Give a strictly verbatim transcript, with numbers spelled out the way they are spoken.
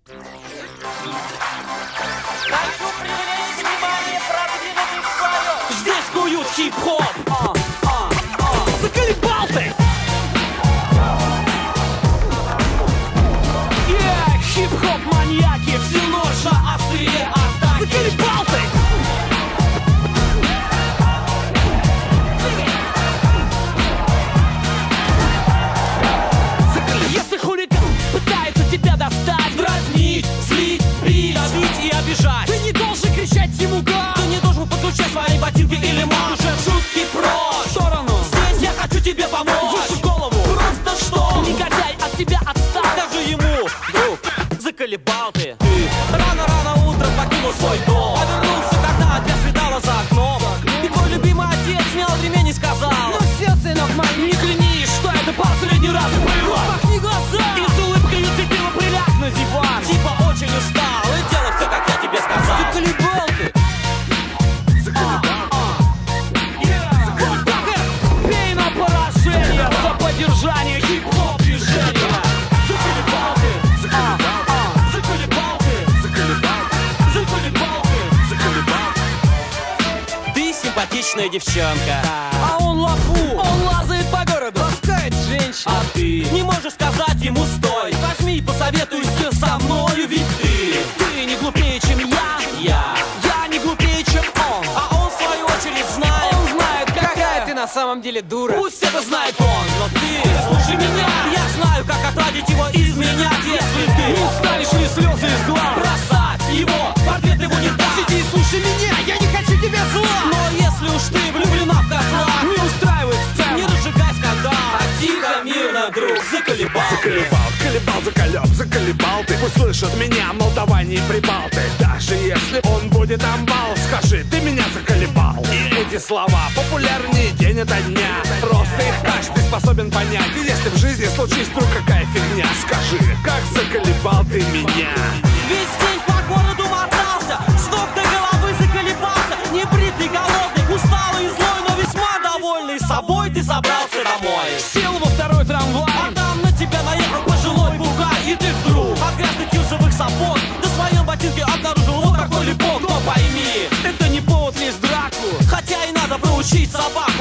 Хочу привлечь внимание продвинутых слоев. Здесь куют хип-хоп. А, а, а. Заколебал ты! Yeah, хип-хоп маньяки, все нож на острие атаки. Заколебал ты! Если хулиган пытается тебя достать, дразнить, злить, бить, давить и обижать, ты не должен кричать ему гад. Ты не должен подключать свои ботинки или манжет. Шутки прочь в сторону. Здесь я хочу тебе помочь. Выше голову. Просто что? Негодяй от тебя отстань. Даже ему, друг, заколебал ты. Ты рано-рано утром покинул свой дом, а вернулся, когда тебя светало за окном. И твой любимый отец снял ремень и сказал: ну все, сынок мой, не клянись, что это последний раз было. Пахни глаза. И с улыбкой уцепила приляг на диван. Типа очень устал и делай все, как я тебе сказал. Заколебал ты. Заколебал. Пей на поражение за поддержание хип-хоп движения. Заколебал ты. Заколебал ты. Заколебал ты. Заколебал ты. Заколебал. Ты симпатичная девчонка, а он лапу. Он лазает по городу, ласкает женщин. А ты не можешь сказать ему стой. Возьми и посоветуйся со мною, ведь ты Ты не глупее, чем я. Я Я не глупее, чем он. А он в свою очередь знает. Он знает, какая ты на самом деле дура. Пусть это знает он, но ты слушай меня. Я знаю, как отвадить его изменять, если ты не станешь ли слезы из глаз бросать его, портрет его не даст. Сиди и слушай меня, я не хочу тебе зла. Но если уж ты влюблена в козла, не устраивай сцену, не разжигай скандал, а тихо, мирно, друг, заколебал. Заколебал, колебал, заколеб, заколебал ты. Пусть слышат меня молдаване и прибалты. Даже если он будет амбал, скажи, ты меня заколебал. И эти слова популярнее день ото дня. Просто их каждый способен понять. И если в жизни случись вдруг какая фигня, скажи, как заколебал ты меня. Весь день по городу мотался, с ног до головы заколебался. Небритый, голодный, усталый и злой, но весьма довольный собой ты собрался домой. Сел во второй трамвай, А там на тебя наехал пожилой бугай. И ты вдруг от грязных кирзовых сапог на своем ботинке обнаружил вот такой липок. Но пойми, это не повод лезть в драку. хотя и надо проучить собак.